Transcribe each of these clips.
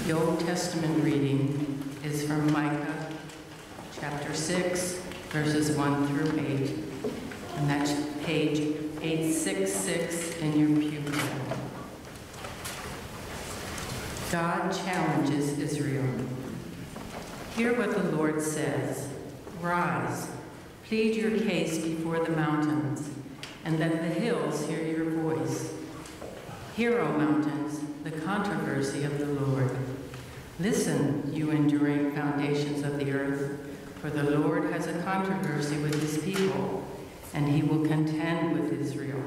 The Old Testament reading is from Micah chapter 6, verses 1 through 8, and that's page 866 in your pew Bible. God challenges Israel. Hear what the Lord says. Rise, plead your case before the mountains, and let the hills hear your voice. Hear, O mountains, the controversy of the Lord. Listen, you enduring foundations of the earth, for the Lord has a controversy with his people, and he will contend with Israel.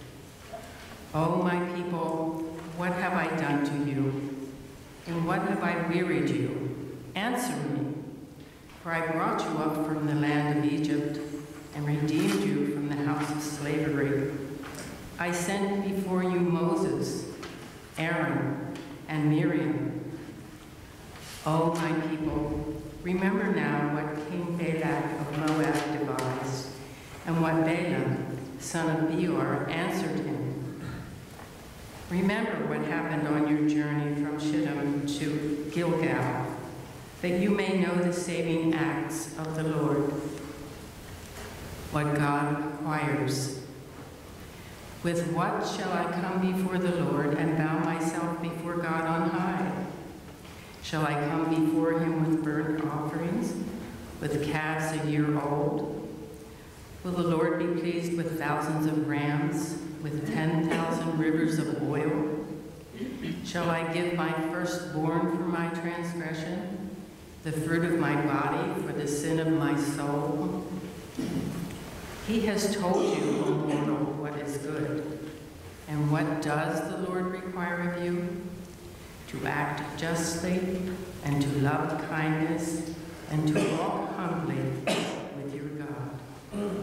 O my people, what have I done to you? In what have I wearied you? Answer me. For I brought you up from the land of Egypt and redeemed you from the house of slavery. I sent before you Moses, Aaron, and Miriam. O my people, remember now what King Balak of Moab devised, and what Balaam, son of Beor, answered him. Remember what happened on your journey from Shittim to Gilgal, that you may know the saving acts of the Lord, what God requires. With what shall I come before the Lord and bow myself before God on high? Shall I come before him with burnt offerings, with calves a year old? Will the Lord be pleased with thousands of rams, with 10,000 rivers of oil? Shall I give my firstborn for my transgression, the fruit of my body for the sin of my soul? He has told you, O mortal, what is good. And what does the Lord require of you? To act justly, and to love kindness, and to walk humbly with your God.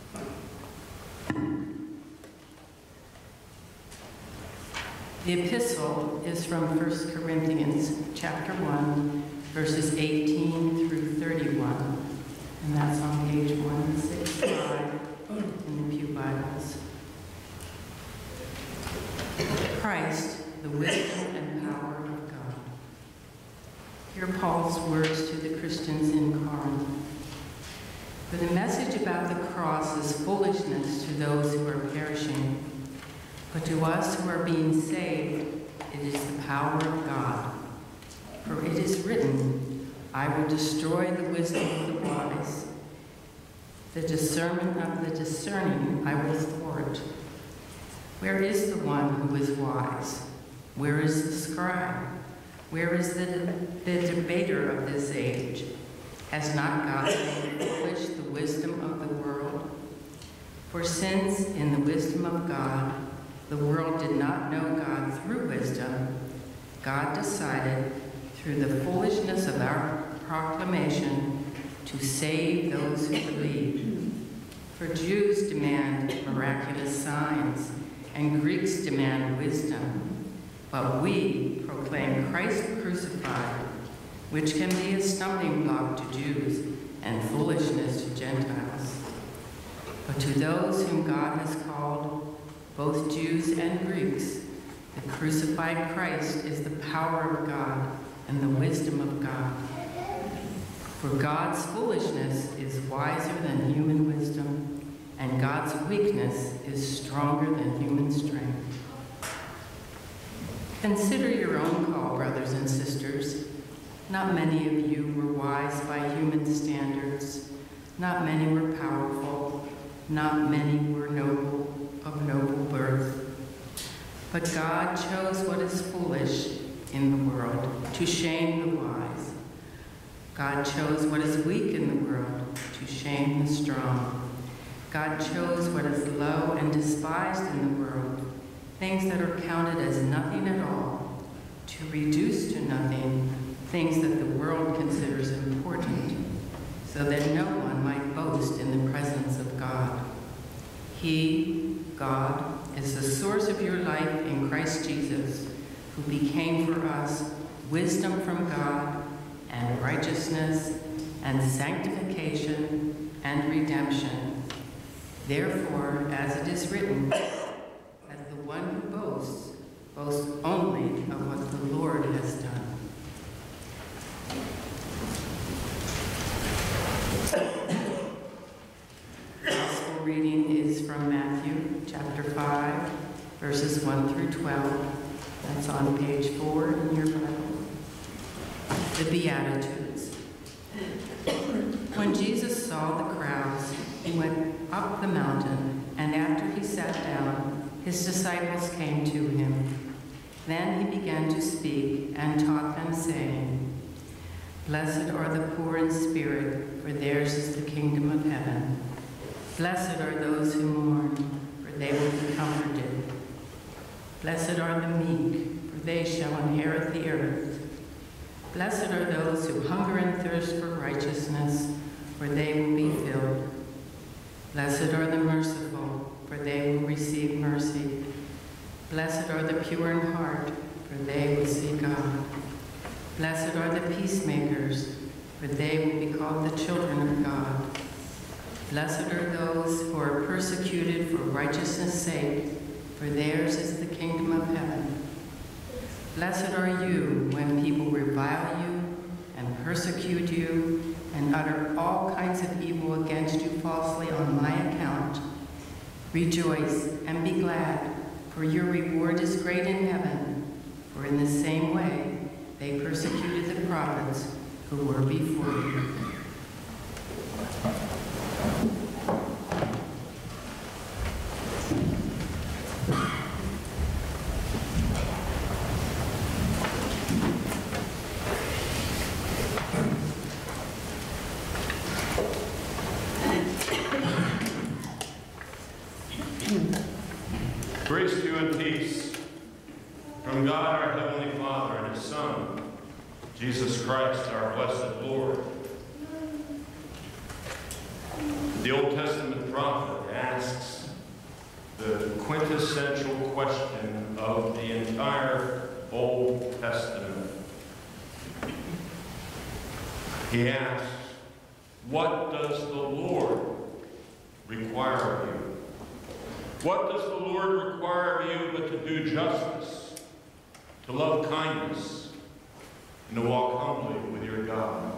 The epistle is from 1 Corinthians chapter 1, verses 18 through 31, and that's on page 165 in the Pew Bibles. Christ, the wisdom and power of God. Hear Paul's words to the Christians in Corinth. For the message about the cross is foolishness to those who are perishing, but to us who are being saved, it is the power of God. For it is written, I will destroy the wisdom of the wise. The discernment of the discerning I will thwart. Where is the one who is wise? Where is the scribe? Where is the debater of this age? Has not God made foolish the wisdom of the world? For since in the wisdom of God, the world did not know God through wisdom, God decided through the foolishness of our proclamation to save those who believe. For Jews demand miraculous signs, and Greeks demand wisdom. But we proclaim Christ crucified, which can be a stumbling block to Jews and foolishness to Gentiles. But to those whom God has called, both Jews and Greeks, the crucified Christ is the power of God and the wisdom of God. For God's foolishness is wiser than human wisdom, and God's weakness is stronger than human strength. Consider your own call, brothers and sisters. Not many of you were wise by human standards. Not many were powerful. Not many were noble, of noble birth. But God chose what is foolish in the world to shame the wise. God chose what is weak in the world to shame the strong. God chose what is low and despised in the world, things that are counted as nothing at all, to reduce to nothing things that the world considers important, so that no one might boast in the presence of God. He, God, is the source of your life in Christ Jesus, who became for us wisdom from God, and righteousness, and sanctification, and redemption. Therefore, as it is written, let the one who boasts, boast only of what the Lord has done. Matthew chapter 5, verses 1 through 12. That's on page 4 in your Bible. The Beatitudes. When Jesus saw the crowds, he went up the mountain, and after he sat down, his disciples came to him. Then he began to speak and taught them, saying, "Blessed are the poor in spirit, for theirs is the kingdom of heaven. Blessed are those who mourn, for they will be comforted. Blessed are the meek, for they shall inherit the earth. Blessed are those who hunger and thirst for righteousness, for they will be filled. Blessed are the merciful, for they will receive mercy. Blessed are the pure in heart, for they will see God. Blessed are the peacemakers, for they will be called the children of God. Blessed are those who are persecuted for righteousness' sake, for theirs is the kingdom of heaven. Blessed are you when people revile you and persecute you and utter all kinds of evil against you falsely on my account. Rejoice and be glad, for your reward is great in heaven, for in the same way they persecuted the prophets who were before you." Grace to you and peace from God our Heavenly Father and His Son, Jesus Christ, our blessed Lord. The Old Testament prophet asks the quintessential question of the entire Old Testament. He asks, what does the Lord require of you? What does the Lord require of you but to do justice, to love kindness, and to walk humbly with your God?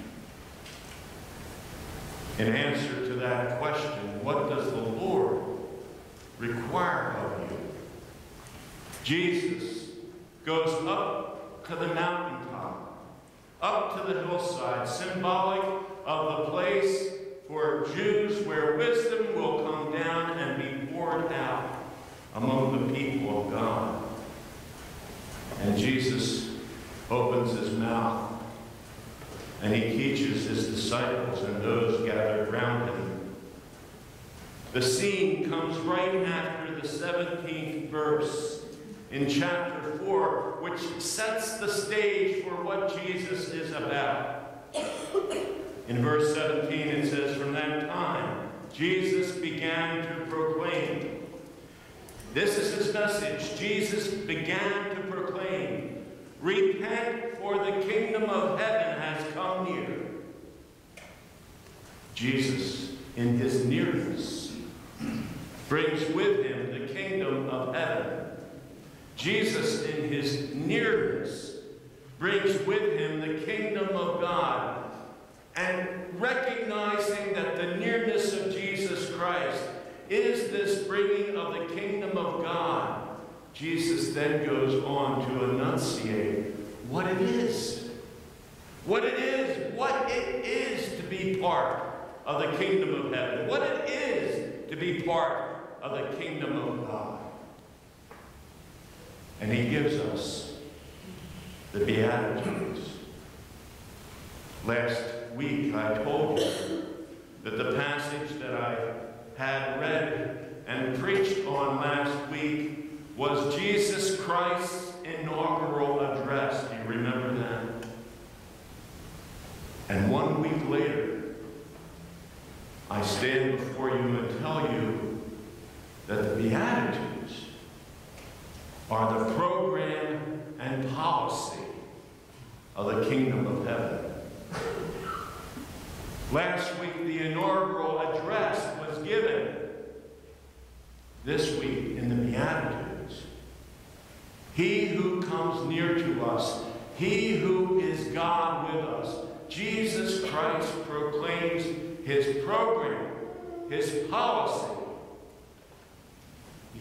In answer to that question, what does the Lord require of you? Jesus goes up to the mountaintop, up to the hillside, symbolic of the place for Jews where wisdom will come down and be poured out among the people of God. And Jesus opens his mouth and he teaches his disciples and those gathered around him. The scene comes right after the 17th verse in chapter 4, which sets the stage for what Jesus is about. In verse 17 it says, "From that time, Jesus began to proclaim." This is his message. Jesus began to proclaim, "Repent, for the kingdom of heaven has come near." Jesus, in his nearness, brings with him the kingdom of heaven. Jesus, in his nearness, brings with him the kingdom of God. And recognizing that the nearness of Jesus Christ is this bringing of the kingdom of God, Jesus then goes on to enunciate what it is. What it is to be part of the kingdom of heaven. What it is to be part of the kingdom of God. And he gives us the Beatitudes. Last week I told you that the passage that I had read and preached on last week was Jesus Christ's inaugural address. Do you remember that? And 1 week later, I stand before you and tell you that the Beatitudes are the program and policy of the kingdom of heaven. Last week, the inaugural address was given. This week, in the Beatitudes, he who comes near to us, he who is God with us, Jesus Christ proclaims his program, his policy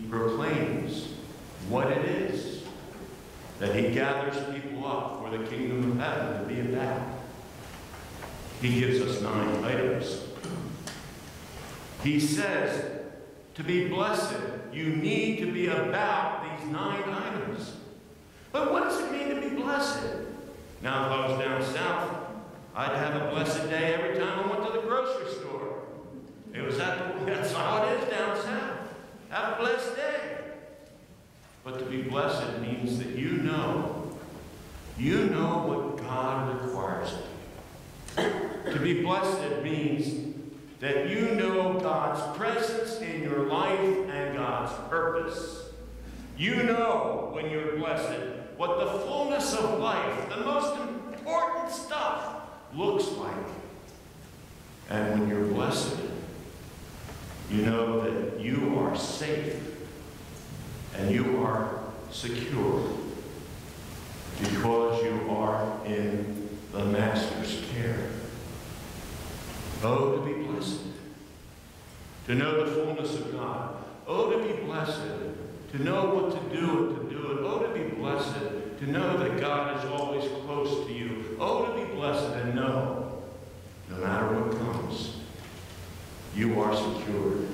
proclaims what it is that he gathers people up for the kingdom of heaven to be about. He gives us 9 items. He says, to be blessed, you need to be about these 9 items. But what does it mean to be blessed? Now, if I was down south, I'd have a blessed day every time I went to the grocery store. That's how it is down south. Have a blessed day. But to be blessed means that you know what God requires of you. To be blessed means that you know God's presence in your life and God's purpose. You know, when you're blessed, what the fullness of life, the most important stuff, looks like. And when you're blessed, you know that you are safe and you are secure because you are in the Master's care. Oh, to be blessed, to know the fullness of God. Oh, to be blessed, to know what to do and to do it. Oh, to be blessed, to know that God is always close to you. Oh, to be blessed and know, no matter what comes, you are secured.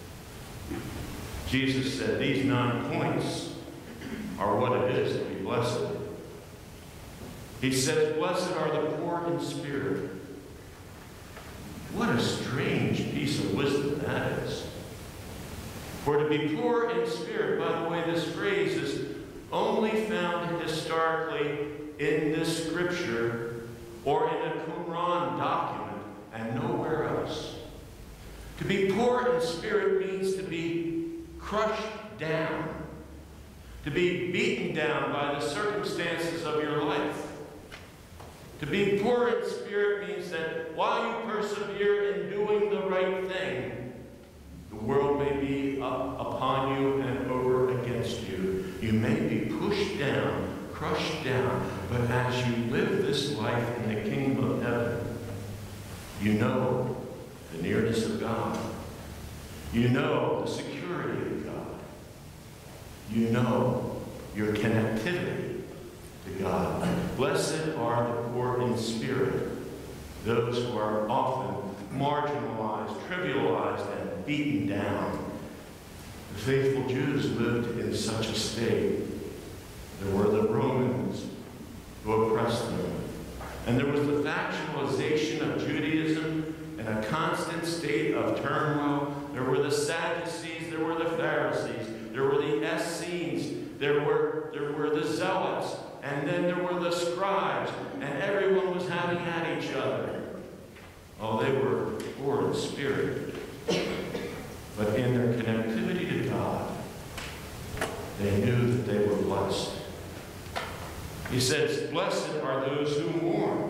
Jesus said these 9 points are what it is to be blessed. He says, blessed are the poor in spirit. What a strange piece of wisdom that is. For to be poor in spirit, by the way, this phrase is only found historically in this scripture or in a Qumran document and nowhere else. To be poor in spirit means to be crushed down, to be beaten down by the circumstances of your life. To be poor in spirit means that while you persevere in doing the right thing, the world may be up upon you and over against you. You may be pushed down, crushed down, but as you live this life in the kingdom of heaven, you know the nearness of God. You know the security of God. You know your connectivity to God. Blessed are the poor in spirit, those who are often marginalized, trivialized, and beaten down. The faithful Jews lived in such a state. There were the Romans who oppressed them. And there was the factionalization of Judaism in a constant state of turmoil. There were the Sadducees, there were the Pharisees, there were the Essenes, there were the Zealots, and then there were the scribes, and everyone was having at each other. Oh, they were poor in spirit, but in their connectivity to God, they knew that they were blessed. He says, blessed are those who mourn.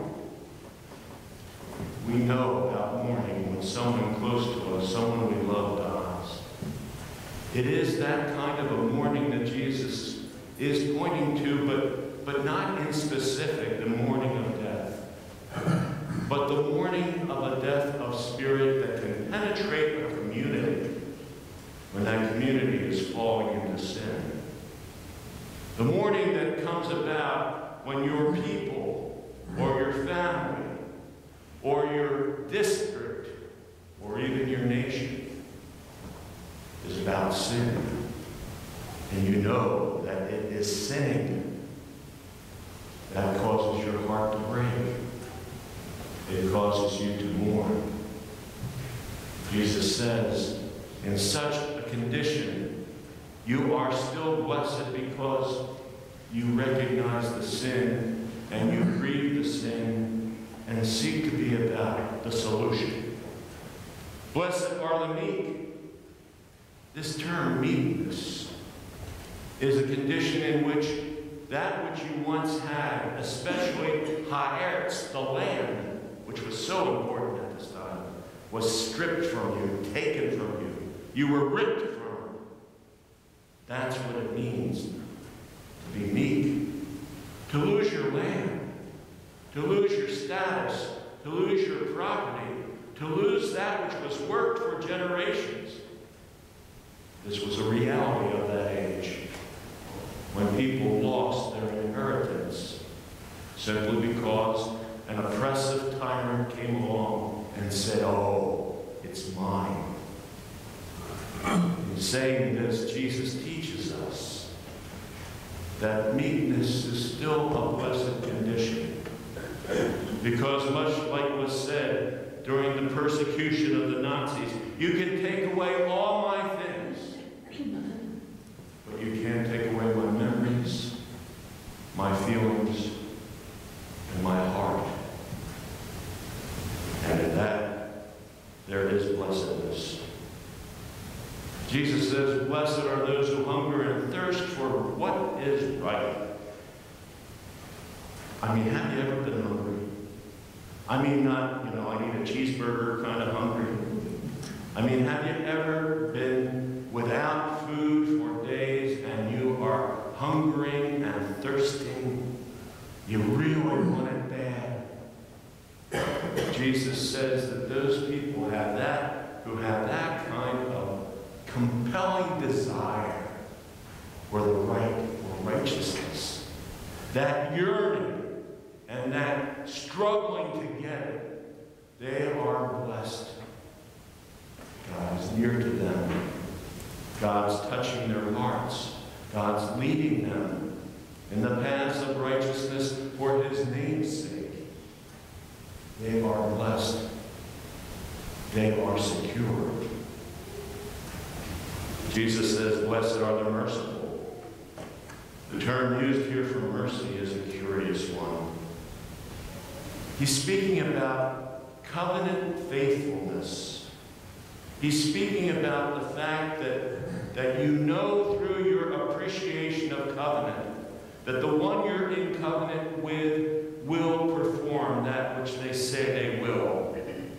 We know about mourning when someone close to us, someone we love, dies. It is that kind of a mourning that Jesus is pointing to, but not in specific, the mourning of death, but the mourning of a death of spirit that can penetrate a community when that community is falling into sin. The mourning that comes about when your people or your family or your district or even your nation is about sin. And you know that it is sinning that causes your heart to break. It causes you to mourn. Jesus says, in such a condition, you are still blessed because you recognize the sin and you grieve the sin and seek to be about the solution. Blessed are the meek. This term, meekness, is a condition in which that which you once had, especially ha'eretz, the land, which was so important at this time, was stripped from you, taken from you. You were ripped from. That's what it means to be meek. To lose your land, to lose your status, to lose your property, to lose that which was worked for generations This was a reality of that age, when people lost their inheritance simply because an oppressive tyrant came along and said, "Oh, it's mine." In saying this, Jesus teaches us that meekness is still a blessed condition, because much like was said during the persecution of the Nazis, you can take away all my things, but you can't take away my memories, my feelings, and my heart. And in that, there is blessedness. Jesus says, "Blessed are those who hunger and thirst for what is right." I mean, have you ever been hungry? I mean, not, I need a cheeseburger kind of hungry. I mean, have you ever been without food for days and you are hungering and thirsting? You really want it bad. Jesus says that those people who have that kind of compelling desire for the right, for righteousness, that yearning and that struggling to get it, they are blessed. God is near to them. God's touching their hearts. God's leading them in the paths of righteousness for his name's sake. They are blessed. They are secure. Jesus says, "Blessed are the merciful." The term used here for mercy is a curious one. He's speaking about covenant faithfulness. He's speaking about the fact that you know through your appreciation of covenant that the one you're in covenant with will perform that which they say they will.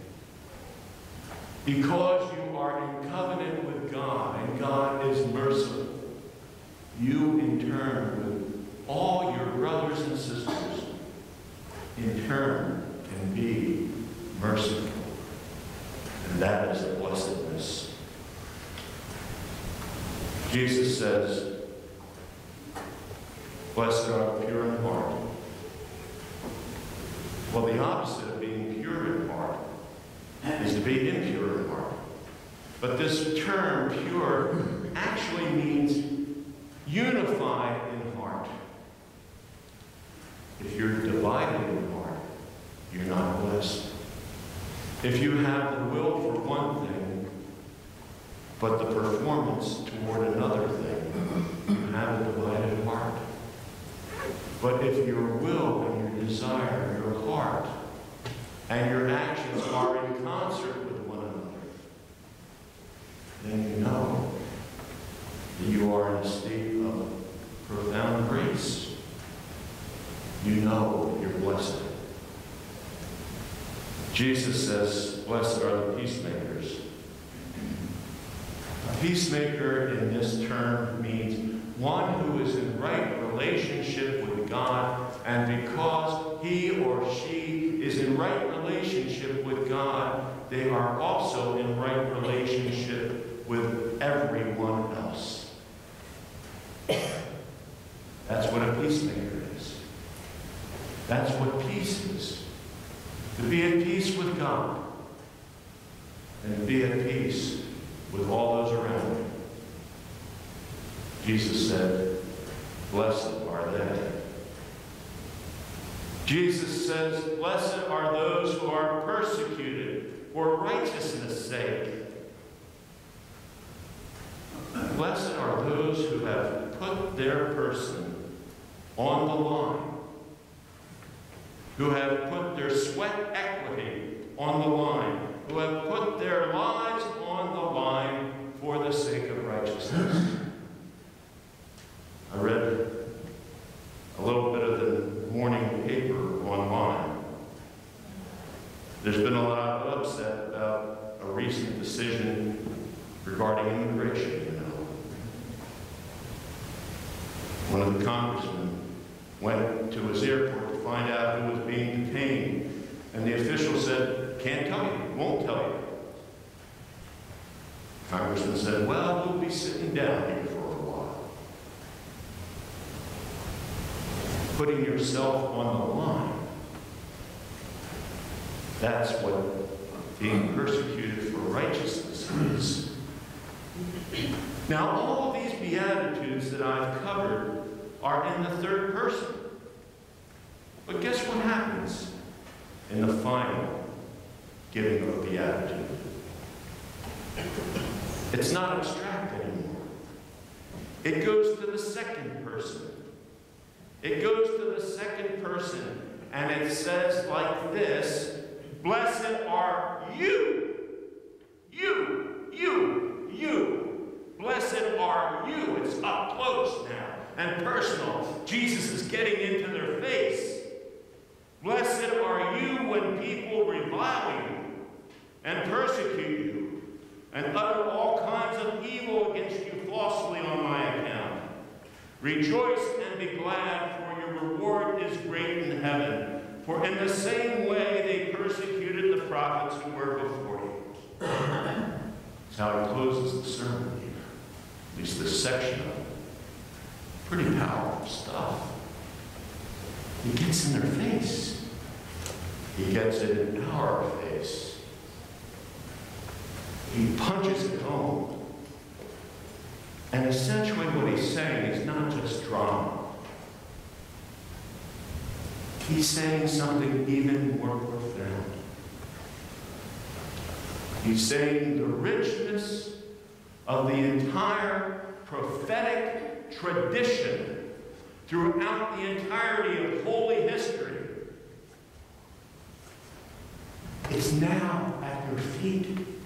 Because you are in covenant with God, and God is merciful, you in turn, with all your brothers and sisters, in turn can be merciful. And that is a blessedness. Jesus says, "Blessed are the pure in heart." Well, the opposite of being pure in heart is to be impure in heart. But this term, pure, actually means unified in heart. If you're divided in heart, you're not blessed. If you have the will for one thing, but the performance toward another thing, you have a divided heart. But if your will and your desire, your heart, and your actions are in concert with one another, then you know that you are in a state of profound grace. You know that you're blessed. Jesus says, "Blessed are the peacemakers." A peacemaker in this term means one who is in right relationship with God, and because he or she is in right relationship with God, they are also in right relationship with everyone else. That's what a peacemaker is. That's what peace is. To be at peace with God and to be at peace with all those around you. Jesus said, "Blessed are they." Jesus says, "Blessed are those who are persecuted for righteousness' sake." Blessed are those who have put their person on the line, who have put their sweat equity on the line, who have put their lives on the line for the sake of righteousness. I read a little bit of the morning paper online. There's been a lot of upset about a recent decision regarding immigration, One of the congressmen went to his airport to find out who was being detained, and the official said, "Can't tell you, won't tell you." Congressman said, well, we'll be sitting down here for a while. Putting yourself on the line. That's what being persecuted for righteousness is. Now, all of these Beatitudes that I've covered are in the third person. But guess what happens in the final giving of a Beatitude? It's not abstract anymore. It goes to the second person. It goes to the second person, and it says like this, blessed are you. Blessed are you. It's up close now and personal. Jesus is getting into their face. Blessed are you when people revile you and persecute you and utter all kinds of evil against you falsely on my account. Rejoice and be glad, for your reward is great in heaven. For in the same way they persecuted the prophets who were before you. That's how he closes the sermon here. At least this section of it. Pretty powerful stuff. He gets in their face. He gets it in our face. He punches it home. And essentially what he's saying is not just drama. He's saying something even more profound. He's saying the richness of the entire prophetic tradition throughout the entirety of holy history is now at your feet.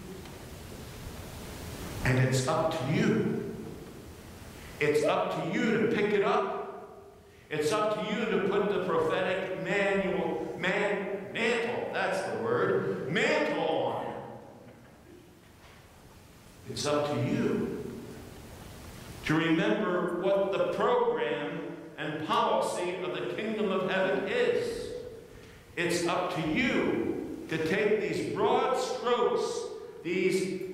And it's up to you. It's up to you to pick it up. It's up to you to put the prophetic mantle, that's the word, mantle on. It's up to you to remember what the program and policy of the kingdom of heaven is. It's up to you to take these broad strokes, these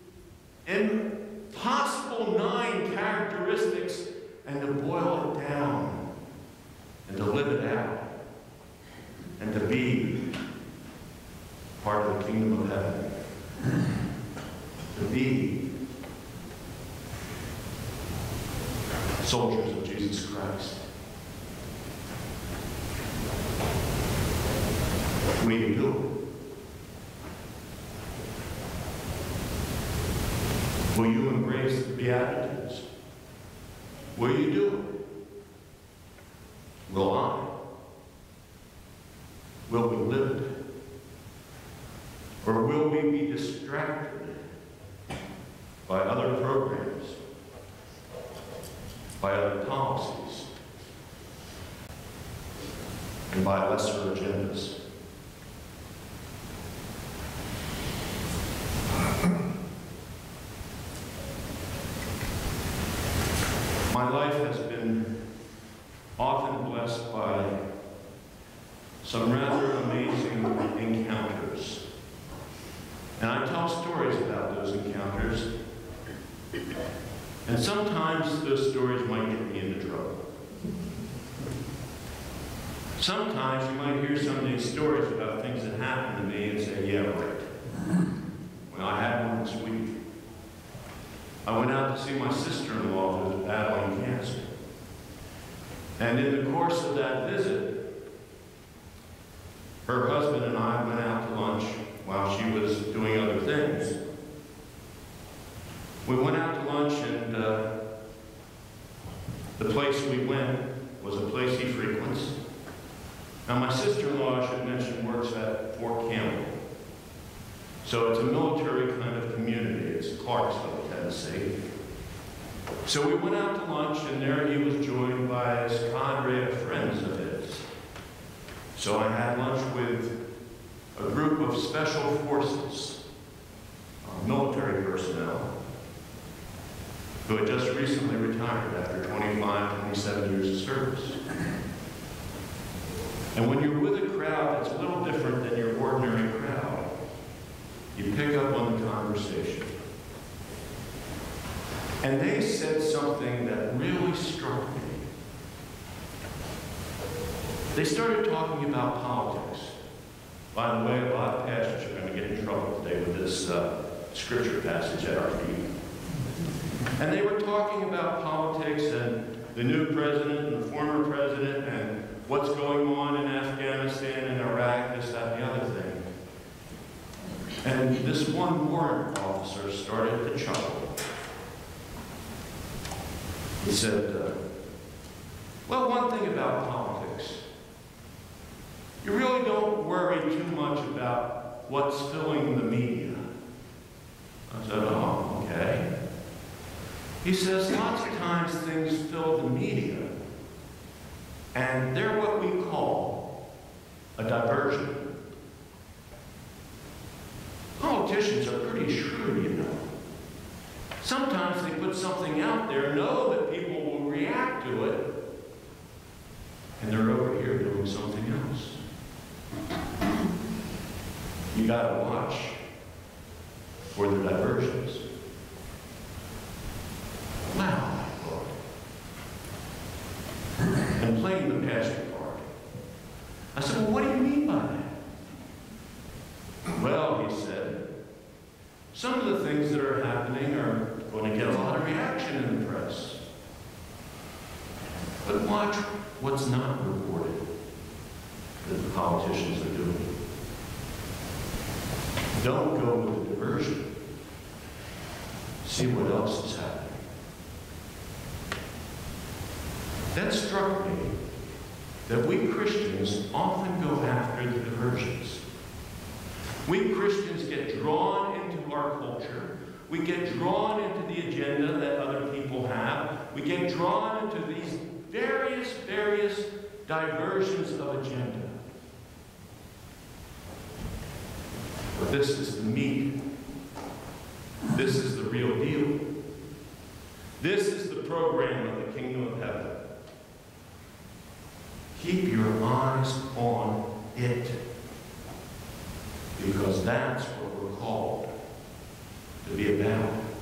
impossible 9 characteristics, and to boil it down and to live it out and to be part of the kingdom of heaven. To be soldiers of Jesus Christ. Will you do it? Will you embrace the Beatitudes? Will you do it? Will I? Will we live it? Or will we be distracted by other programs, by other policies, and by lesser agendas? My life has been often blessed by some rather amazing encounters. And I tell stories about those encounters. And sometimes those stories might get me into trouble. Sometimes you might hear some of these stories about things that happened to me and say, yeah, right. Well, I had one this week. I went out to see my sister-in-law who was battling cancer. And in the course of that visit, her husband and I went out to lunch while she was doing other things. We went out to lunch, and the place we went was a place he frequents. Now, my sister-in-law, I should mention, works at Fort Campbell. So it's a military kind of community. It's Clarksville, Tennessee. So we went out to lunch, and there he was joined by his cadre of friends of his. So I had lunch with a group of special forces, military personnel, who had just recently retired after 25, 27 years of service. And when you're with a crowd that's a little different than your ordinary crowd, you pick up on the conversation. And they said something that really struck me. They started talking about politics. By the way, a lot of pastors are going to get in trouble today with this scripture passage at our feet. And they were talking about politics and the new president and the former president and what's going on in Afghanistan and Iraq, this, that, and the other thing. And this one warrant officer started to chuckle. He said, well, one thing about politics, you really don't worry too much about what's filling the media. I said, oh, okay. He says, lots of times things fill the media, and they're what we call a diversion. Politicians are pretty shrewd, you know. Sometimes they put something out there, know that people will react to it, and they're over here doing something else. You gotta watch for the diversions. Wow, I thought. And playing the pastor part. I said, well, what do you mean by that? Well, he said, some of the things that are happening are going to get a lot of reaction in the press. But watch what's not reported that the politicians are doing. Don't go with the diversion. See what else is happening. That struck me that we Christians often go after the diversions. We Christians get drawn into our culture. We get drawn into the agenda that other people have. We get drawn into these various diversions of agenda. But this is the meat. This is the real deal. This is the program of the kingdom of heaven. Keep your eyes on it, because that's what we're called to be about.